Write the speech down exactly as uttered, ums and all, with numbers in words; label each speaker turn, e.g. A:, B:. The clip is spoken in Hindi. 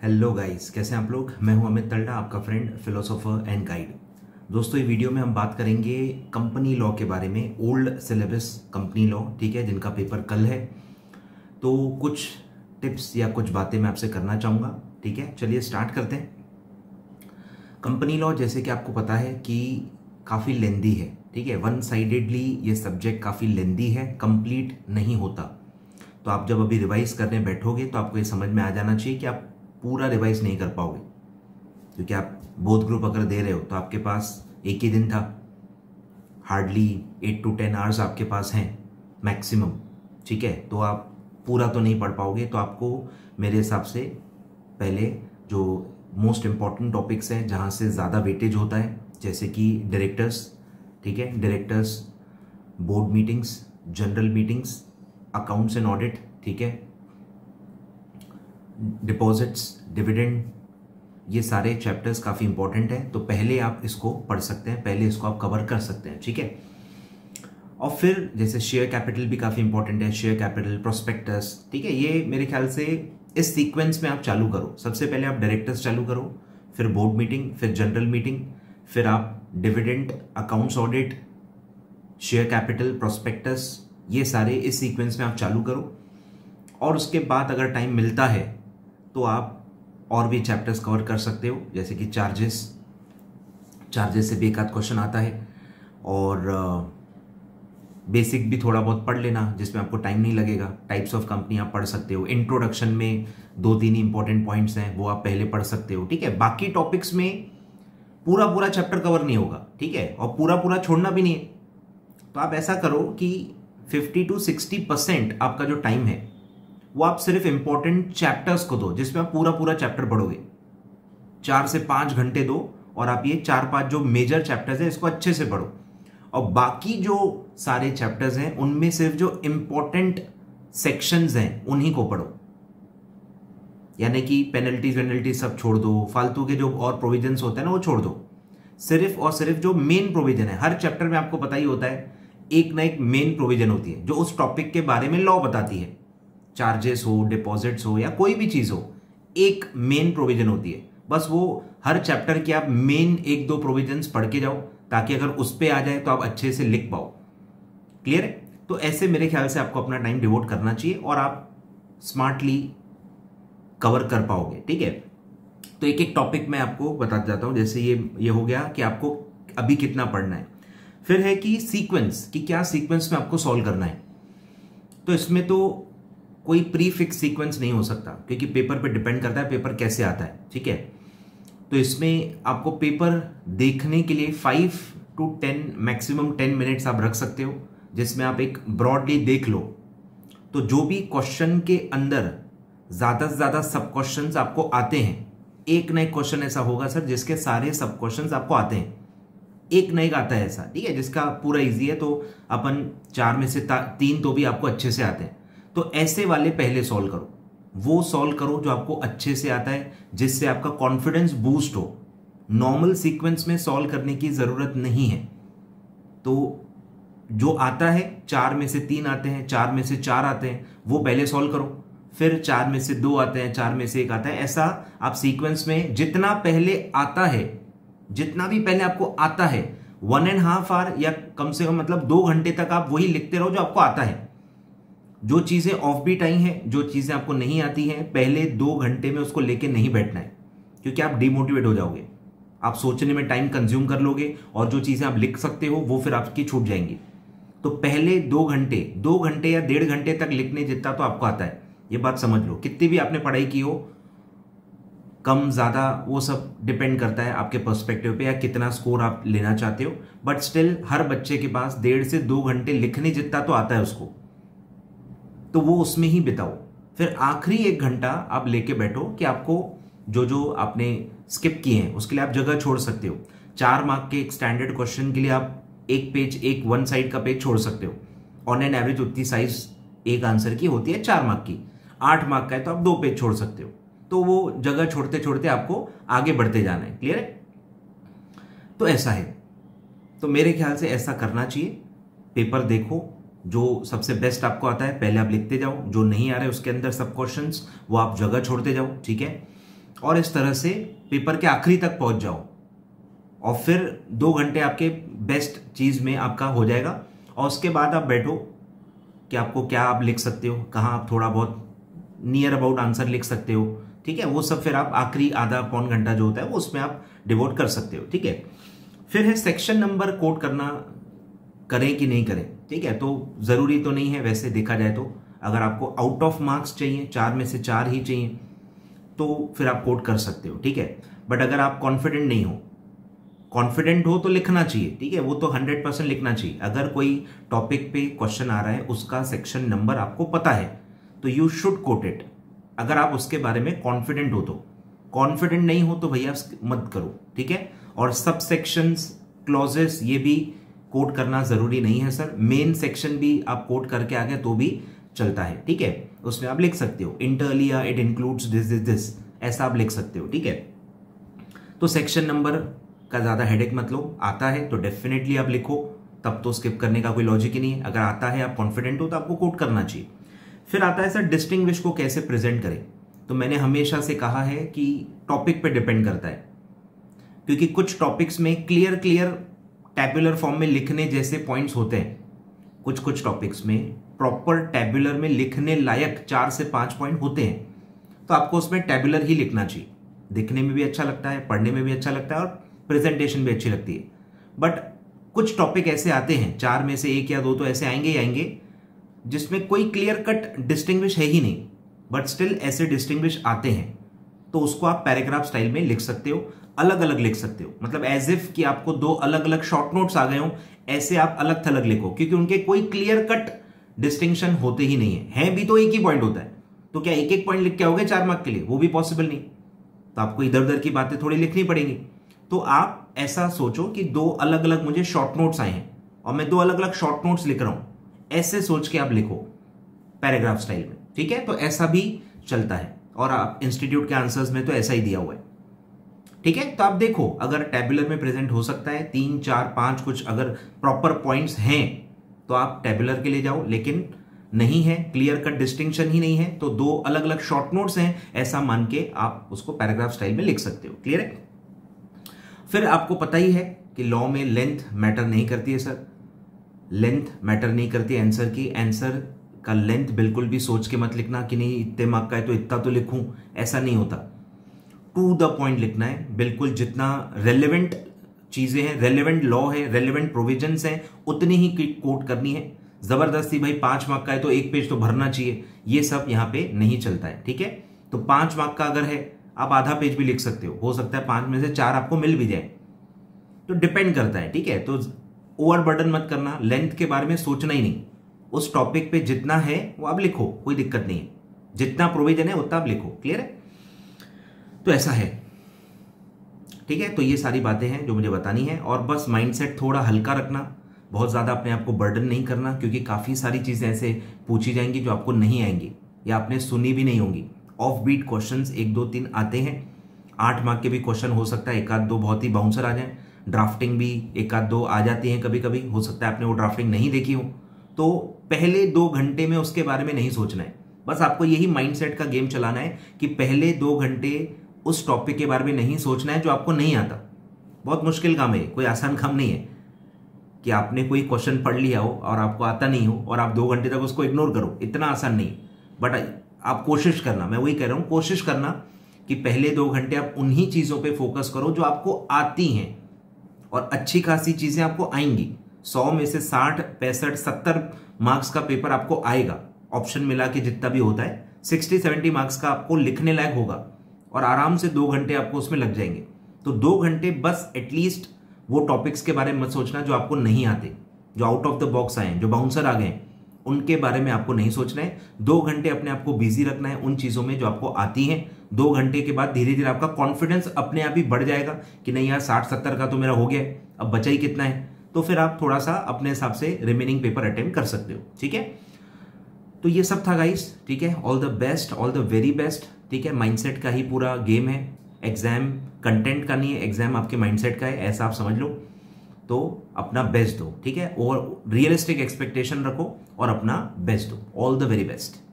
A: हेलो गाइस, कैसे हैं आप लोग। मैं हूं अमित तलडा, आपका फ्रेंड, फिलोसोफर एंड गाइड। दोस्तों, ये वीडियो में हम बात करेंगे कंपनी लॉ के बारे में। ओल्ड सिलेबस कंपनी लॉ, ठीक है, जिनका पेपर कल है। तो कुछ टिप्स या कुछ बातें मैं आपसे करना चाहूँगा, ठीक है। चलिए स्टार्ट करते हैं। कंपनी लॉ, जैसे कि आपको पता है कि काफ़ी लेंदी है, ठीक है। वन साइडेडली ये सब्जेक्ट काफ़ी लेंदी है, कंप्लीट नहीं होता। तो आप जब अभी रिवाइज करने बैठोगे तो आपको ये समझ में आ जाना चाहिए कि आप पूरा रिवाइज नहीं कर पाओगे, क्योंकि आप बोथ ग्रुप अगर दे रहे हो तो आपके पास एक ही दिन था, hardly eight to ten hours आपके पास हैं मैक्सिमम, ठीक है। तो आप पूरा तो नहीं पढ़ पाओगे। तो आपको मेरे हिसाब से पहले जो मोस्ट इम्पॉर्टेंट टॉपिक्स हैं, जहाँ से ज़्यादा वेटेज होता है, जैसे कि डायरेक्टर्स, ठीक है, directors, board meetings, general meetings, accounts and audit, ठीक है, डिपॉजिट्स, डिविडेंड, ये सारे चैप्टर्स काफ़ी इंपॉर्टेंट हैं। तो पहले आप इसको पढ़ सकते हैं, पहले इसको आप कवर कर सकते हैं, ठीक है। और फिर जैसे शेयर कैपिटल भी काफ़ी इंपॉर्टेंट है, शेयर कैपिटल, प्रोस्पेक्टस, ठीक है। ये मेरे ख्याल से इस सीक्वेंस में आप चालू करो। सबसे पहले आप डायरेक्टर्स चालू करो, फिर बोर्ड मीटिंग, फिर जनरल मीटिंग, फिर आप dividend, accounts audit, share capital, prospectus, ये सारे इस सीक्वेंस में आप चालू करो। और उसके बाद अगर टाइम मिलता है तो आप और भी चैप्टर्स कवर कर सकते हो, जैसे कि चार्जेस, चार्जेस से भी एक आध क्वेश्चन आता है। और बेसिक भी थोड़ा बहुत पढ़ लेना, जिसमें आपको टाइम नहीं लगेगा। टाइप्स ऑफ कंपनी आप पढ़ सकते हो। इंट्रोडक्शन में दो तीन इंपॉर्टेंट पॉइंट्स हैं, वो आप पहले पढ़ सकते हो, ठीक है। बाकी टॉपिक्स में पूरा पूरा चैप्टर कवर नहीं होगा, ठीक है, और पूरा पूरा छोड़ना भी नहीं है। तो आप ऐसा करो कि फिफ्टी टू सिक्सटी परसेंट आपका जो टाइम है वो आप सिर्फ इंपॉर्टेंट चैप्टर्स को दो, जिसमें आप पूरा पूरा चैप्टर पढ़ोगे। चार से पांच घंटे दो और आप ये चार पांच जो मेजर चैप्टर्स हैं इसको अच्छे से पढ़ो। और बाकी जो सारे चैप्टर्स हैं उनमें सिर्फ जो इंपॉर्टेंट सेक्शंस हैं उन्हीं को पढ़ो। यानी कि पेनल्टीज वेनल्टीज सब छोड़ दो, फालतू के जो और प्रोविजंस होते हैं ना वो छोड़ दो। सिर्फ और सिर्फ जो मेन प्रोविजन है, हर चैप्टर में आपको पता ही होता है एक ना एक मेन प्रोविजन होती है जो उस टॉपिक के बारे में लॉ बताती है। चार्जेस हो, डिपॉजिट्स हो, या कोई भी चीज हो, एक मेन प्रोविजन होती है। बस वो हर चैप्टर की आप मेन एक दो प्रोविजंस पढ़ के जाओ, ताकि अगर उस पे आ जाए तो आप अच्छे से लिख पाओ। क्लियर है? तो ऐसे मेरे ख्याल से आपको अपना टाइम डिवोट करना चाहिए और आप स्मार्टली कवर कर पाओगे, ठीक है। तो एक एक टॉपिक मैं आपको बताता जाता हूं। जैसे ये ये हो गया कि आपको अभी कितना पढ़ना है। फिर है कि सीक्वेंस, कि क्या सीक्वेंस में आपको सॉल्व करना है। तो इसमें तो कोई प्री फिक्स सीक्वेंस नहीं हो सकता, क्योंकि पेपर पे डिपेंड करता है पेपर कैसे आता है, ठीक है। तो इसमें आपको पेपर देखने के लिए five to ten maximum ten minutes आप रख सकते हो, जिसमें आप एक ब्रॉडली देख लो। तो जो भी क्वेश्चन के अंदर ज्यादा से ज्यादा सब क्वेश्चन आपको आते हैं, एक ना एक क्वेश्चन ऐसा होगा सर जिसके सारे सब क्वेश्चन आपको आते हैं, एक ना एक आता है ऐसा, ठीक है, जिसका पूरा इजी है। तो अपन चार में से तीन तो भी आपको अच्छे से आते हैं। तो ऐसे वाले पहले सॉल्व करो, वो सॉल्व करो जो आपको अच्छे से आता है, जिससे आपका कॉन्फिडेंस बूस्ट हो। नॉर्मल सीक्वेंस में सॉल्व करने की जरूरत नहीं है। तो जो आता है, चार में से तीन आते हैं, चार में से चार आते हैं, वो पहले सॉल्व करो। फिर चार में से दो आते हैं, चार में से एक आता है। ऐसा आप सीक्वेंस में जितना पहले आता है, जितना भी पहले आपको आता है, वन एंड हाफ आवर या कम से कम मतलब दो घंटे तक आप वही लिखते रहो जो आपको आता है। जो चीजें ऑफ बीट आई हैं, जो चीजें आपको नहीं आती हैं, पहले दो घंटे में उसको लेके नहीं बैठना है, क्योंकि आप डिमोटिवेट हो जाओगे। आप सोचने में टाइम कंज्यूम कर लोगे और जो चीजें आप लिख सकते हो वो फिर आपकी छूट जाएंगी। तो पहले दो घंटे दो घंटे या डेढ़ घंटे तक लिखने जितना तो आपको आता है, ये बात समझ लो। कितनी भी आपने पढ़ाई की हो, कम ज्यादा वो सब डिपेंड करता है आपके पर्सपेक्टिव पे, या कितना स्कोर आप लेना चाहते हो। बट स्टिल हर बच्चे के पास डेढ़ से दो घंटे लिखने जितना तो आता है उसको, तो वो उसमें ही बिताओ। फिर आखिरी एक घंटा आप लेके बैठो कि आपको जो जो आपने स्किप किए हैं उसके लिए आप जगह छोड़ सकते हो। चार मार्क के एक स्टैंडर्ड क्वेश्चन के लिए आप एक पेज, एक वन साइड का पेज छोड़ सकते हो। ऑन एन एवरेज उतनी साइज एक आंसर की होती है चार मार्क की। आठ मार्क का है तो आप दो पेज छोड़ सकते हो। तो वो जगह छोड़ते छोड़ते आपको आगे बढ़ते जाना है। क्लियर है? तो ऐसा है। तो मेरे ख्याल से ऐसा करना चाहिए। पेपर देखो, जो सबसे बेस्ट आपको आता है पहले आप लिखते जाओ, जो नहीं आ रहे उसके अंदर सब क्वेश्चंस वो आप जगह छोड़ते जाओ, ठीक है। और इस तरह से पेपर के आखिरी तक पहुंच जाओ और फिर दो घंटे आपके बेस्ट चीज में आपका हो जाएगा। और उसके बाद आप बैठो कि आपको क्या आप लिख सकते हो, कहाँ आप थोड़ा बहुत नियर अबाउट आंसर लिख सकते हो, ठीक है। वो सब फिर आप आखिरी आधा पौन घंटा जो होता है वो उसमें आप डिवोट कर सकते हो, ठीक है। फिर है सेक्शन नंबर कोट करना, करें कि नहीं करें, ठीक है। तो जरूरी तो नहीं है वैसे देखा जाए तो, अगर आपको आउट ऑफ मार्क्स चाहिए, चार में से चार ही चाहिए, तो फिर आप कोट कर सकते हो, ठीक है। बट अगर आप कॉन्फिडेंट नहीं हो, कॉन्फिडेंट हो तो लिखना चाहिए, ठीक है, वो तो हंड्रेड परसेंट लिखना चाहिए। अगर कोई टॉपिक पे क्वेश्चन आ रहा है, उसका सेक्शन नंबर आपको पता है, तो यू शुड कोट इट, अगर आप उसके बारे में कॉन्फिडेंट हो तो। कॉन्फिडेंट नहीं हो तो भैया मत करो, ठीक है। और सब सेक्शंस, क्लॉजेस, ये भी कोट करना जरूरी नहीं है सर। मेन सेक्शन भी आप कोट करके आ गए तो भी चलता है, ठीक है। उसमें आप लिख सकते हो इंटर लिया, it includes this this this, ऐसा आप लिख सकते हो, ठीक है। तो सेक्शन नंबर का ज्यादा हेडेक मत लो, आता है तो डेफिनेटली आप लिखो, तब तो स्किप करने का कोई लॉजिक ही नहीं है। अगर आता है, आप कॉन्फिडेंट हो, तो आपको कोट करना चाहिए। फिर आता है सर डिस्टिंग्विश को कैसे प्रेजेंट करें। तो मैंने हमेशा से कहा है कि टॉपिक पे डिपेंड करता है, क्योंकि कुछ टॉपिक्स में क्लियर क्लियर टैबुलर फॉर्म में लिखने जैसे पॉइंट्स होते हैं, कुछ कुछ टॉपिक्स में प्रॉपर टैबुलर में लिखने लायक चार से पांच पॉइंट होते हैं, तो आपको उसमें टैबुलर ही लिखना चाहिए। दिखने में भी अच्छा लगता है, पढ़ने में भी अच्छा लगता है और प्रेजेंटेशन भी अच्छी लगती है। बट कुछ टॉपिक ऐसे आते हैं, चार में से एक या दो तो ऐसे आएंगे ही आएंगे, जिसमें कोई क्लियर कट डिस्टिंग्विश है ही नहीं, बट स्टिल ऐसे डिस्टिंग्विश आते हैं, तो उसको आप पैराग्राफ स्टाइल में लिख सकते हो, अलग अलग लिख सकते हो। मतलब एज इफ कि आपको दो अलग अलग शॉर्ट नोट्स आ गए हो, ऐसे आप अलग थलग लिखो, क्योंकि उनके कोई क्लियर कट डिस्टिंक्शन होते ही नहीं है। है भी तो एक ही पॉइंट होता है, तो क्या एक एक पॉइंट लिख के आओगे चार मार्क के लिए? वो भी पॉसिबल नहीं, तो आपको इधर उधर की बातें थोड़ी लिखनी पड़ेंगी। तो आप ऐसा सोचो कि दो अलग अलग मुझे शॉर्ट नोट्स आए हैं और मैं दो अलग अलग शॉर्ट नोट्स लिख रहा हूं, ऐसे सोच के आप लिखो पैराग्राफ स्टाइल में, ठीक है। तो ऐसा भी चलता है, और आप इंस्टीट्यूट के आंसर्स में तो ऐसा ही दिया हुआ है, ठीक है। तो आप देखो, अगर टेबुलर में प्रेजेंट हो सकता है, तीन चार पांच कुछ अगर प्रॉपर पॉइंट्स हैं तो आप टेबुलर के लिए जाओ, लेकिन नहीं है, क्लियर कट डिस्टिंक्शन ही नहीं है, तो दो अलग अलग शॉर्ट नोट्स हैं ऐसा मान के आप उसको पैराग्राफ स्टाइल में लिख सकते हो। क्लियर है? फिर आपको पता ही है कि लॉ में लेंथ मैटर नहीं करती है सर, लेंथ मैटर नहीं करती है आंसर की। आंसर का लेंथ बिल्कुल भी सोच के मत लिखना कि नहीं इतने मार्क का है तो इतना तो लिखूं, ऐसा नहीं होता। टू द पॉइंट लिखना है, बिल्कुल जितना रेलेवेंट चीजें हैं, रेलेवेंट लॉ है, रेलेवेंट प्रोविजंस हैं, उतनी ही कोट करनी है। जबरदस्ती भाई पांच मार्क का है तो एक पेज तो भरना चाहिए, ये सब यहाँ पे नहीं चलता है, ठीक है। तो पांच मार्क का अगर है, आप आधा पेज भी लिख सकते हो, हो सकता है पांच में से चार आपको मिल भी जाए, तो डिपेंड करता है, ठीक है। तो ओवर बर्डन मत करना, लेंथ के बारे में सोचना ही नहीं, उस टॉपिक पे जितना है वो आप लिखो, कोई दिक्कत नहीं है, जितना प्रोविजन है उतना आप लिखो। क्लियर है? तो ऐसा है, ठीक है। तो ये सारी बातें हैं जो मुझे बतानी है, और बस माइंडसेट थोड़ा हल्का रखना, बहुत ज्यादा अपने आप को बर्डन नहीं करना, क्योंकि काफी सारी चीजें ऐसे पूछी जाएंगी जो आपको नहीं आएंगी या आपने सुनी भी नहीं होंगी। ऑफ बीट क्वेश्चंस एक दो तीन आते हैं, आठ मार्क के भी क्वेश्चन हो सकता है, एक आध दो बहुत ही बाउंसर आ जाए, ड्राफ्टिंग भी एक आध दो आ जाती है कभी कभी, हो सकता है आपने वो ड्राफ्टिंग नहीं देखी हो। तो पहले दो घंटे में उसके बारे में नहीं सोचना है, बस आपको यही माइंडसेट का गेम चलाना है कि पहले दो घंटे उस टॉपिक के बारे में नहीं सोचना है जो आपको नहीं आता। बहुत मुश्किल काम है, कोई आसान काम नहीं है कि आपने कोई क्वेश्चन पढ़ लिया हो और आपको आता नहीं हो और आप दो घंटे तक उसको इग्नोर करो, इतना आसान नहीं। बट आप कोशिश करना, मैं वही कह रहा हूं, कोशिश करना कि पहले दो घंटे आप उन्हीं चीजों पे फोकस करो जो आपको आती हैं, और अच्छी खासी चीजें आपको आएंगी। सौ में से साठ पैंसठ सत्तर मार्क्स का पेपर आपको आएगा, ऑप्शन मिला के जितना भी होता है, सिक्सटी सेवेंटी मार्क्स का आपको लिखने लायक होगा, और आराम से दो घंटे आपको उसमें लग जाएंगे। तो दो घंटे बस एटलीस्ट वो टॉपिक्स के बारे में मत सोचना जो आपको नहीं आते, जो आउट ऑफ द बॉक्स आए हैं, जो बाउंसर आ गए हैं, उनके बारे में आपको नहीं सोचना है। दो घंटे अपने आप को बिजी रखना है उन चीजों में जो आपको आती हैं। दो घंटे के बाद धीरे धीरे आपका कॉन्फिडेंस अपने आप ही बढ़ जाएगा कि नहीं यार साठ सत्तर का तो मेरा हो गया, अब बचा ही कितना है, तो फिर आप थोड़ा सा अपने हिसाब से रिमेनिंग पेपर अटेम्प्ट कर सकते हो, ठीक है। तो ये सब था गाइस, ठीक है। All the best, all the very best, ठीक है। माइंडसेट का ही पूरा गेम है, एग्जाम कंटेंट का नहीं है, एग्जाम आपके माइंडसेट का है, ऐसा आप समझ लो। तो अपना बेस्ट दो, ठीक है, और रियलिस्टिक एक्सपेक्टेशन रखो और अपना बेस्ट दो। All the very best.